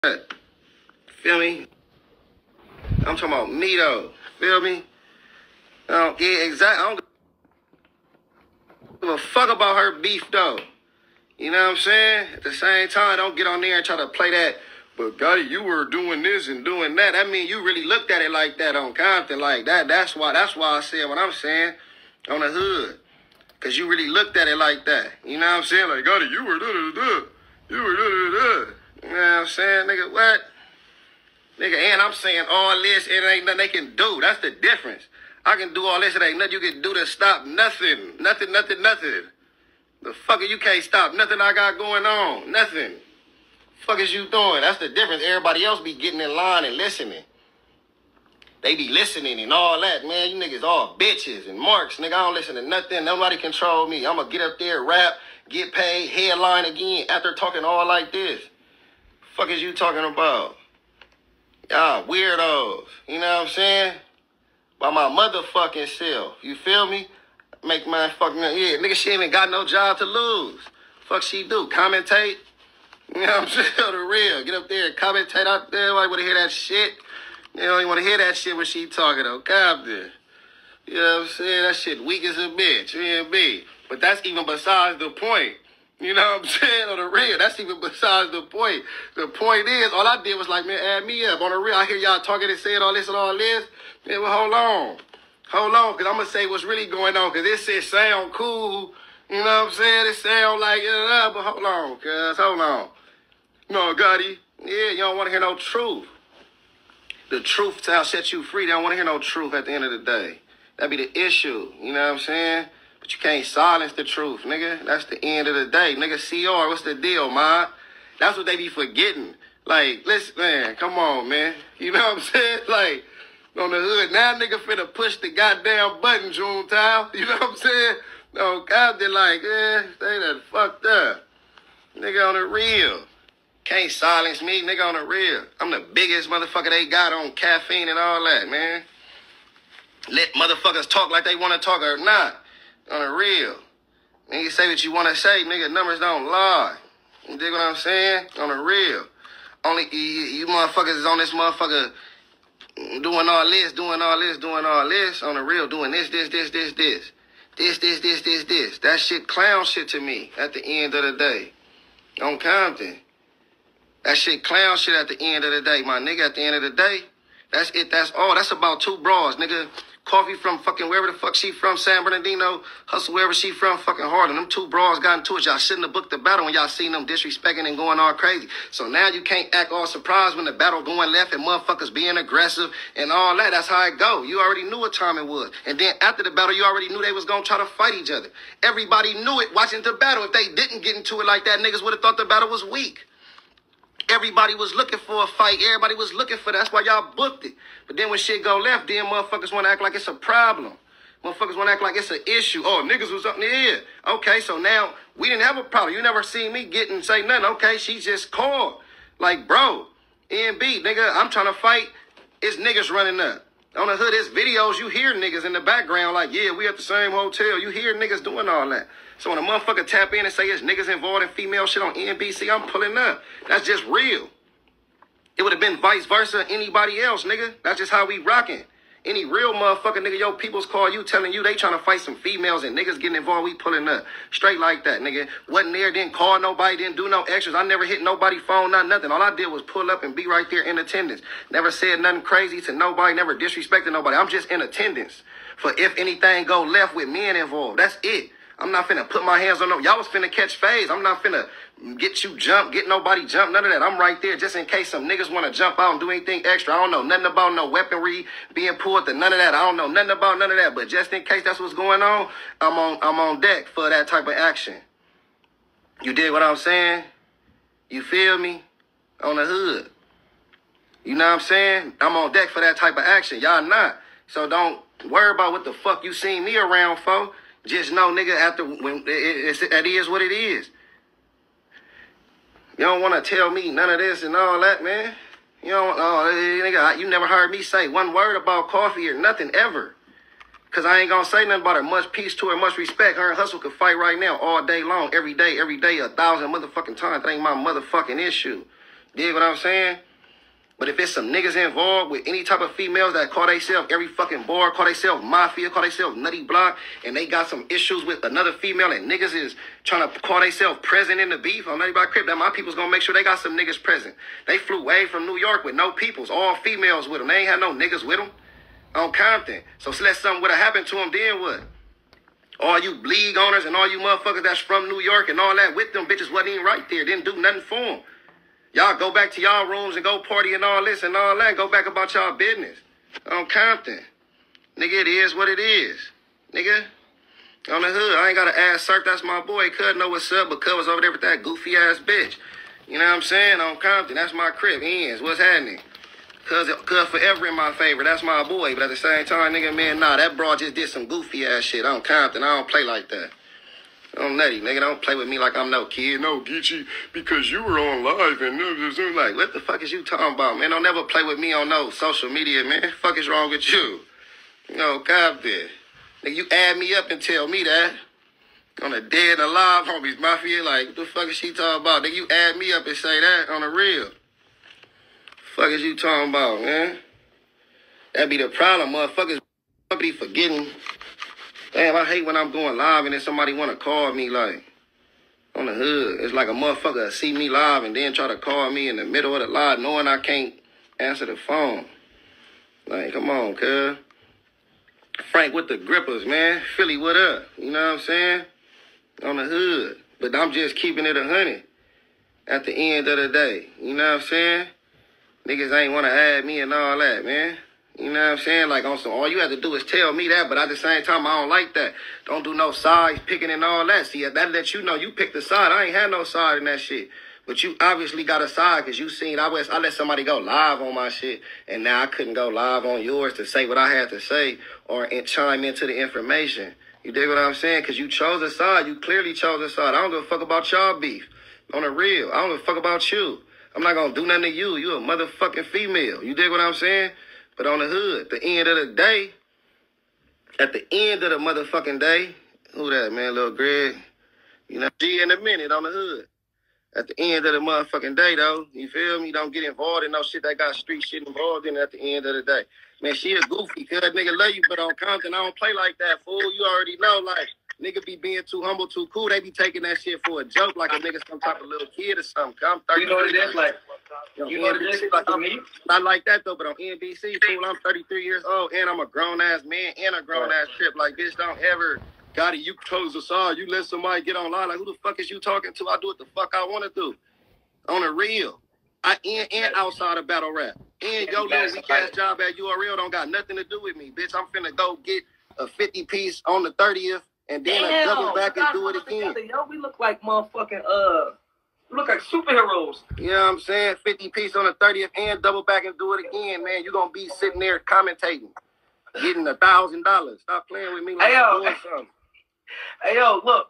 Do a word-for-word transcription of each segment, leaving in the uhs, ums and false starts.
Feel me? I'm talking about me though. Feel me? Um, yeah, exactly. I don't give a fuck about her beef though. You know what I'm saying? At the same time, don't get on there and try to play that. But Gotti, you were doing this and doing that. I mean, you really looked at it like that on Compton, like that. That's why. That's why I said what I'm saying on the hood, cause you really looked at it like that. You know what I'm saying? Like Gotti, you were da da da. You were da da da. You know what I'm saying, nigga? What? Nigga, and I'm saying all this, it ain't nothing they can do. That's the difference. I can do all this, it ain't nothing you can do to stop nothing. Nothing, nothing, nothing. The fuck you can't stop nothing I got going on. Nothing. Fuck is you doing? That's the difference. Everybody else be getting in line and listening. They be listening and all that, man. You niggas all bitches and marks. Nigga, I don't listen to nothing. Nobody control me. I'm gonna get up there, rap, get paid, headline again after talking all like this. Fuck is you talking about? Y'all weirdos. You know what I'm saying? By my motherfucking self. You feel me? Make my fucking, yeah, nigga, she ain't even got no job to lose. Fuck she do? Commentate? You know what I'm saying? The real. Get up there and commentate out there. Nobody want to hear that shit. You don't even want to hear that shit when she talking on Compton. You know what I'm saying? That shit weak as a bitch. You and me. But that's even besides the point. You know what I'm saying? On the real, that's even besides the point. The point is, all I did was like, man, add me up. On the real, I hear y'all talking and saying all this and all this. Man, well, hold on. Hold on, because I'm going to say what's really going on, because this shit sound cool. You know what I'm saying? It sound like, uh, but hold on, cuz, hold on. No, Gotti, yeah, you don't want to hear no truth. The truth shall set you free. They don't want to hear no truth at the end of the day. That be the issue, you know what I'm saying? But you can't silence the truth, nigga. That's the end of the day. Nigga, C R, what's the deal, man? That's what they be forgetting. Like, listen, man, come on, man. You know what I'm saying? Like, on the hood, now nigga finna push the goddamn button, Junetime. You know what I'm saying? No, God, they like, eh, they done fucked up. Nigga on the real. Can't silence me, nigga on the real. I'm the biggest motherfucker they got on caffeine and all that, man. Let motherfuckers talk like they want to talk or not. On the real. Nigga, say what you want to say, nigga. Numbers don't lie. You dig what I'm saying? On the real. Only you, you motherfuckers is on this motherfucker doing all this, doing all this, doing all this. On the real, doing this, this, this, this, this. This, this, this, this, this. That shit clown shit to me at the end of the day. On Compton. That shit clown shit at the end of the day, my nigga. At the end of the day, that's it. That's all. That's about two bras, nigga. Coffee from fucking wherever the fuck she from, San Bernardino. Hustle wherever she from, fucking Harlem. Them two bras got into it. Y'all shouldn't have booked the battle when y'all seen them disrespecting and going all crazy. So now you can't act all surprised when the battle going left and motherfuckers being aggressive and all that. That's how it go. You already knew what time it was. And then after the battle, you already knew they was going to try to fight each other. Everybody knew it watching the battle. If they didn't get into it like that, niggas would have thought the battle was weak. Everybody was looking for a fight. Everybody was looking for that. That's why y'all booked it. But then when shit go left, then motherfuckers want to act like it's a problem. Motherfuckers want to act like it's an issue. Oh, niggas was up in the air. Okay, so now we didn't have a problem. You never seen me get and say nothing. Okay, she just called. Like, bro, N B, nigga, I'm trying to fight. It's niggas running up. On the hood, it's videos. You hear niggas in the background like, yeah, we at the same hotel. You hear niggas doing all that. So when a motherfucker tap in and say it's niggas involved in female shit on N B C, I'm pulling up. That's just real. It would have been vice versa anybody else, nigga. That's just how we rocking. Any real motherfucker, nigga, yo, people's call you telling you they trying to fight some females and niggas getting involved, we pulling up. Straight like that, nigga. Wasn't there, didn't call nobody, didn't do no extras. I never hit nobody phone, not nothing. All I did was pull up and be right there in attendance. Never said nothing crazy to nobody, never disrespected nobody. I'm just in attendance for if anything go left with men involved. That's it. I'm not finna put my hands on no. Y'all was finna catch phase. I'm not finna get you jump, get nobody jump, none of that. I'm right there just in case some niggas want to jump out and do anything extra. I don't know nothing about no weaponry being pulled to none of that. I don't know nothing about none of that. But just in case that's what's going on, I'm on I'm on deck for that type of action. You dig what I'm saying? You feel me? On the hood. You know what I'm saying? I'm on deck for that type of action. Y'all not. So don't worry about what the fuck you seen me around for. Just know, nigga, after when it, it, it, it is what it is. You don't want to tell me none of this and all that, man. You don't, oh, nigga, you never heard me say one word about coffee or nothing ever. Because I ain't going to say nothing about her. Much peace to her, much respect. Her and Hustle could fight right now all day long, every day, every day, a thousand motherfucking times. That ain't my motherfucking issue. You dig what I'm saying? But if it's some niggas involved with any type of females that call themselves every fucking bar, call themselves mafia, call themselves nutty block, and they got some issues with another female and niggas is trying to call themselves present in the beef on Nutty Block Crip, that my people's gonna make sure they got some niggas present. They flew way from New York with no peoples, all females with them. They ain't had no niggas with them on Compton. So let something would have happened to them, then what? All you league owners and all you motherfuckers that's from New York and all that with them bitches wasn't even right there. Didn't do nothing for them. Y'all go back to y'all rooms and go party and all this and all that. Go back about y'all business. On Compton. Nigga, it is what it is. Nigga. On the hood. I ain't got to ask Sirk. That's my boy. Cuz know what's up, but Cuz was over there with that goofy ass bitch. You know what I'm saying? On Compton. That's my crib. Ends. What's happening? Cuz, Cuz forever in my favor. That's my boy. But at the same time, nigga, man, nah, that broad just did some goofy ass shit on Compton. I don't play like that. I'm nutty, nigga. Don't play with me like I'm no kid. No, Geechee, because you were on live and like, what the fuck is you talking about, man? Don't never play with me on no social media, man. Fuck is wrong with you? No, Compton. Nigga, you add me up and tell me that. On the dead and alive, homies, mafia, like, what the fuck is she talking about? Nigga, you add me up and say that on the real. Fuck is you talking about, man? That be the problem, motherfuckers be forgetting. Damn, I hate when I'm going live and then somebody want to call me, like, on the hood. It's like a motherfucker see me live and then try to call me in the middle of the live knowing I can't answer the phone. Like, come on, cuz. Frank with the grippers, man. Philly, what up? You know what I'm saying? On the hood. But I'm just keeping it a hundred at the end of the day. You know what I'm saying? Niggas ain't want to add me and all that, man. You know what I'm saying? Like, on some, all you have to do is tell me that, but at the same time, I don't like that. Don't do no sides picking and all that. See, that lets you know you picked a side. I ain't had no side in that shit. But you obviously got a side because you seen, I, was, I let somebody go live on my shit, and now I couldn't go live on yours to say what I had to say or in, chime into the information. You dig what I'm saying? Because you chose a side. You clearly chose a side. I don't give a fuck about y'all beef. On the real. I don't give a fuck about you. I'm not going to do nothing to you. You a motherfucking female. You dig what I'm saying? But on the hood, the end of the day, at the end of the motherfucking day, who that, man, Lil Greg? You know, G in a minute on the hood. At the end of the motherfucking day, though, you feel me? Don't get involved in no shit that got street shit involved in at the end of the day. Man, she is goofy, cuz nigga love you, but on Compton, I don't play like that, fool. You already know, like, nigga be being too humble, too cool. They be taking that shit for a joke, like a nigga some type of little kid or something. I'm thirty. You know what it is, like, you know what it is, like, me? Not like that, though, but on N B C, fool, I'm thirty-three years old, and I'm a grown-ass man and a grown-ass trip. Like, bitch, don't ever, got it, you close the side, you let somebody get online. Like, who the fuck is you talking to? I do what the fuck I want to do. On the real. I in and outside of battle rap. And your little weak ass job at U R L don't got nothing to do with me, bitch. I'm finna go get a fifty piece on the thirtieth and then I double back and do it again. Together, yo, we look like motherfucking uh we look like superheroes. You know what I'm saying? fifty piece on the thirtieth and double back and do it again, man. You gonna be sitting there commentating, getting a thousand dollars. Stop playing with me like hey, yo, I'm doing something. Hey yo, look.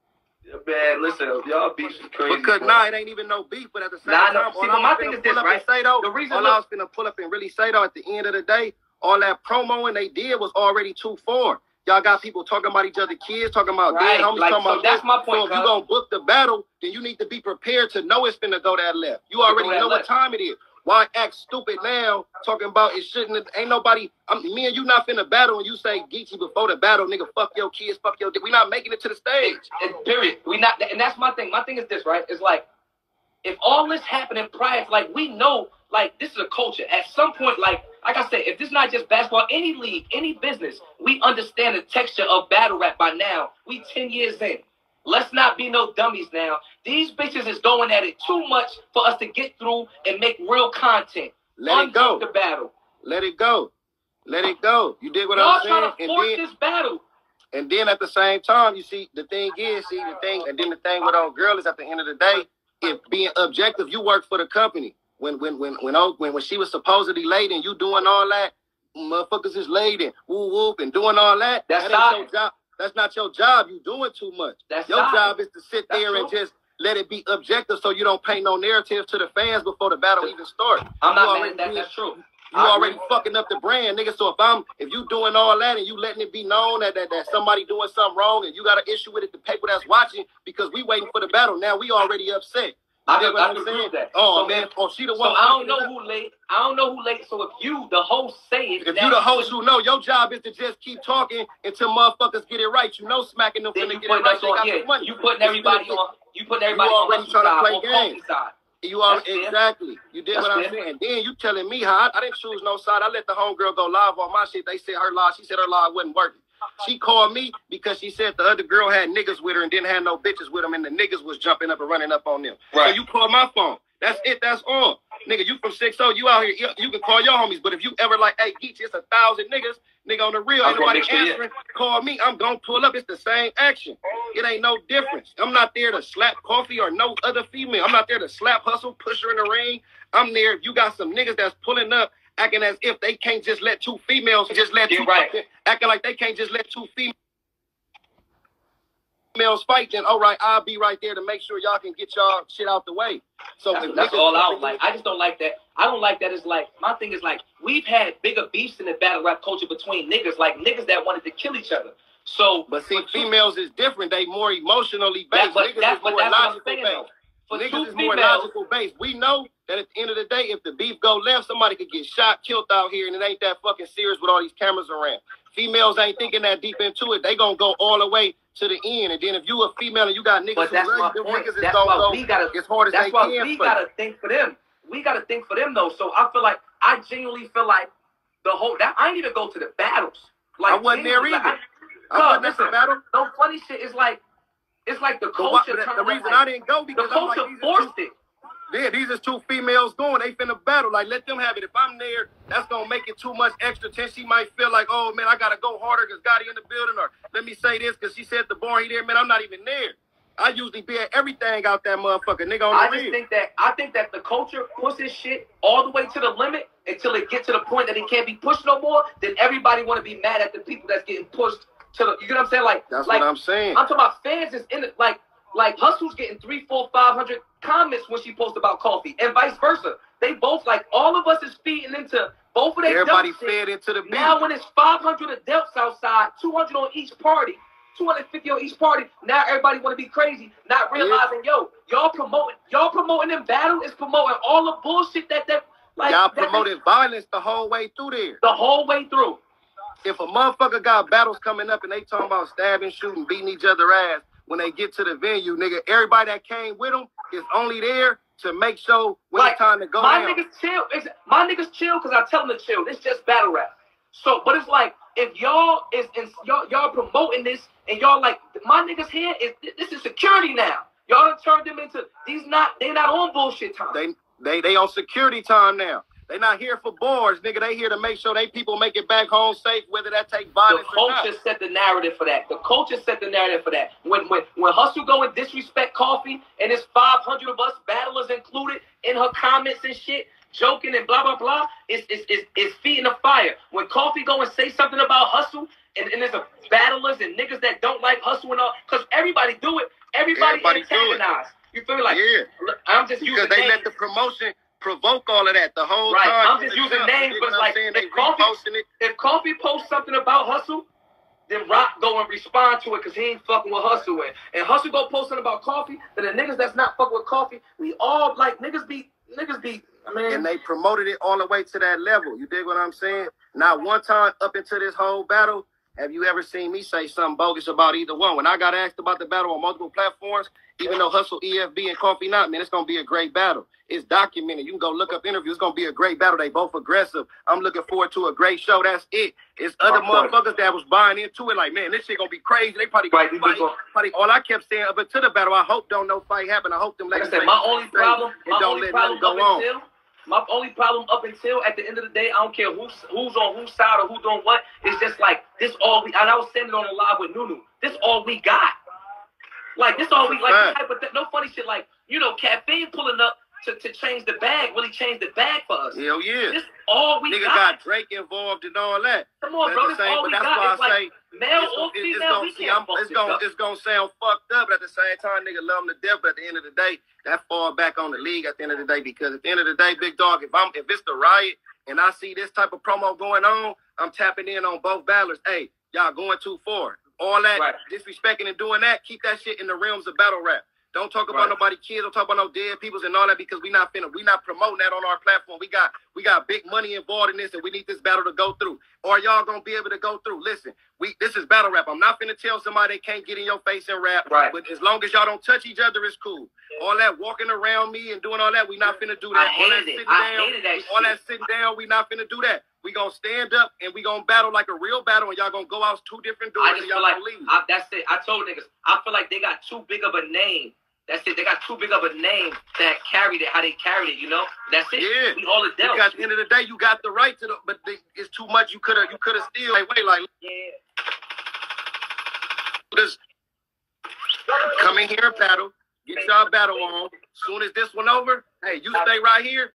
Man, listen, y'all beef is crazy. Because nah, it ain't even no beef, but at the same nah, time, no, see, but my thing is this, right? Say, though, the reason all look, I was finna pull up and really say, though, at the end of the day, all that promoing they did was already too far. Y'all got people talking about each other kids, talking about right. dead homies, like, talking so about that's this. my point, So if you gonna book the battle, then you need to be prepared to know it's finna go that left. You already know what time it is. Why act stupid now, talking about it shouldn't, ain't nobody, I'm, me and you not finna battle, and you say, Geechee, before the battle, nigga, fuck your kids, fuck your dick. We not making it to the stage. It, it, period. We not, and that's my thing. My thing is this, right? It's like, if all this happening prior, like, we know, like, this is a culture. At some point, like, like I said, if this is not just basketball, any league, any business, we understand the texture of battle rap by now. We ten years in. Let's not be no dummies now. These bitches is going at it too much for us to get through and make real content. Let it go. The battle. Let it go. Let it go. You dig what Y'all I'm saying? trying to force and then, this battle. And then at the same time, you see, the thing is, see, the thing, and then the thing with old girl is at the end of the day, if being objective, you work for the company. When when when when old, when when she was supposedly late and you doing all that, motherfuckers is late and woo whoop and doing all that. That's that not ain't your job. That's not your job. You doing too much. That's your not. job is to sit That's there true. and just let it be objective, so you don't paint no narrative to the fans before the battle even starts. I'm not you mad. That, that's true. You already fucking up the brand, nigga. So if I'm, if you doing all that and you letting it be known that, that that somebody doing something wrong and you got an issue with it, the people that's watching, because we waiting for the battle now, we already upset. I can, I can agree with that. Oh so, man, oh she the one. So I don't know who late. I don't know who late. So if you, the host, say it, if you the host who know, your job is to just keep talking until motherfuckers get it right. You know, smacking them finna get it right. They got yeah, some money. You putting everybody on. You putting everybody you already on trying to side, play on games. Side. You are exactly. You did what I'm fair. saying. Then you telling me how I, I didn't choose no side. I let the homegirl go live on my shit. They said her live. She said her live wasn't working. She called me because she said the other girl had niggas with her and didn't have no bitches with them, and the niggas was jumping up and running up on them. Right. So you call my phone. That's it. That's all. Nigga, you from six oh, you out here. You, you can call your homies. But if you ever like, hey, Geech, it's a thousand niggas. Nigga on the real, ain't nobody answering. Call me. I'm going to pull up. It's the same action. It ain't no difference. I'm not there to slap Coffee or no other female. I'm not there to slap Hustle, push her in the ring. I'm there. If you got some niggas that's pulling up, acting as if they can't just let two females just let two right. acting like they can't just let two females fight, then all right, I'll be right there to make sure y'all can get y'all shit out the way. So that's, that's all I don't like. I just don't like that. I don't like that. It's like my thing is like we've had bigger beefs in the battle rap culture between niggas, like niggas that wanted to kill each other. So, but see, females is different. They more emotionally based. That, niggas that's, is more logical based. For niggas is females, more logical based. We know that at the end of the day, if the beef go left, somebody could get shot, killed out here, and it ain't that fucking serious with all these cameras around. Females ain't thinking that deep into it. They gonna go all the way to the end, and then if you a female and you got niggas but that's who my them point. niggas That's is gonna why go we gotta, as hard as that's they why can. We gotta think for them. We gotta think for them though. So I feel like I genuinely feel like the whole that I didn't even go to the battles. Like I wasn't there either. Like, I, I wasn't at the battle. No funny shit. It's like it's like the culture. The, the, the reason like, I didn't go because the culture I'm like, forced two, it. Yeah, these is two females going. They finna battle. Like, let them have it. If I'm there, that's gonna make it too much extra tense. She might feel like, oh man, I gotta go harder because Gotti in the building, or let me say this because she said the bar he there. Man, I'm not even there. I usually be at everything out that motherfucker nigga on the I real. just think that I think that the culture pushes shit all the way to the limit until it gets to the point that it can't be pushed no more. Then everybody want to be mad at the people that's getting pushed to the. You get what I'm saying? Like that's like, what I'm saying. I'm talking about fans is in it. Like like Hustle's getting three, four, five hundred comments when she posts about Coffee, and vice versa. They both like all of us is feeding into both of their. Everybody fed into the beat. Now when it's five hundred adults outside, two hundred on each party. two hundred fifty on each party. Now everybody want to be crazy, not realizing, yeah. yo, y'all promoting, y'all promoting them battle is promoting all the bullshit that that like. Y'all promoted violence the whole way through there. The whole way through. If a motherfucker got battles coming up and they talking about stabbing, shooting, beating each other ass, when they get to the venue, nigga, everybody that came with them is only there to make sure when like, it's time to go my down. niggas chill. It's, my niggas chill because I tell them to chill. It's just battle rap. So, but it's like if y'all is and y'all y'all promoting this and y'all like my niggas here is this is security now. Y'all done turned them into these not they not on bullshit time. They they they on security time now. They not here for boards, nigga. They here to make sure they people make it back home safe, whether that take violence or not. The culture set the narrative for that. The culture set the narrative for that. When when when Hustle go and disrespect Coffee and it's five hundred of us battlers included in her comments and shit, joking and blah blah blah, it's it's it's, it's feeding the fire. When Coffee go and say something about Hustle and, and there's a battlers and niggas that don't like Hustle and all, because everybody do it. Everybody, everybody antagonize. You feel me? Like yeah. I'm just because using they names. let the promotion provoke all of that the whole right. time. I'm just using names, but it's like if Coffee, it. if Coffee posts something about Hustle, then Rock go and respond to it because he ain't fucking with Hustle. And, and Hustle go post something about Coffee, then the niggas that's not fucking with Coffee, we all like niggas be niggas be I mean, and they promoted it all the way to that level. You dig what I'm saying? Not one time up into this whole battle have you ever seen me say something bogus about either one. When I got asked about the battle on multiple platforms, even though Hustle, E F B, and Coffee not, man, it's going to be a great battle. It's documented. You can go look up interviews. It's going to be a great battle. They both aggressive. I'm looking forward to a great show. That's it. It's other motherfuckers that was buying into it like, man, this shit going to be crazy. They probably going to fight. Probably, all I kept saying up until the battle, I hope don't no fight happen. I hope them like ladies I said, my only problem, my don't only let problem go up on. until, my only problem up until at the end of the day, I don't care who's who's on whose side or who doing what. It's just like this all we. And I was saying it on the live with Nunu. This all we got. Like this all we like. This type of th- no funny shit. Like you know, Caffeine pulling up to, to change the bag. Really change the bag for us. Hell yeah. This all we Nigga got. got Drake involved and all that. Come on, bro. This all we got. It's like male or female. We can't fuck It's gonna it's gonna sound fucked up, but at the same time, nigga love them to death. But at the end of the day, that fall back on the league at the end of the day, because at the end of the day, big dog, if I'm if it's the riot and I see this type of promo going on, I'm tapping in on both battlers. Hey, y'all going too far. All that right. disrespecting and doing that, keep that shit in the realms of battle rap. Don't talk about right. nobody kids. Don't talk about no dead peoples and all that because we not finna. We not promoting that on our platform. We got we got big money involved in this, and we need this battle to go through. Or y'all gonna be able to go through. Listen, we this is battle rap. I'm not finna tell somebody they can't get in your face and rap. Right. But as long as y'all don't touch each other, it's cool. Yeah. All that walking around me and doing all that, we not finna do that. I all hated that it. sitting I down, hated that all shit. that sitting down, we not finna do that. We gonna stand up and we gonna battle like a real battle, and y'all gonna go out two different doors. I just and y'all feel like leave. I, that's it. I told niggas, I feel like they got too big of a name. That's it. They got too big of a name that carried it how they carried it. You know. That's it. Yeah. We all adults. Because at the end of the day, you got the right to the, but they, it's too much. You could have, you could have still like wait, like yeah. Just come in here and battle. Get y'all battle on. Soon as this one over, hey, you stay right here.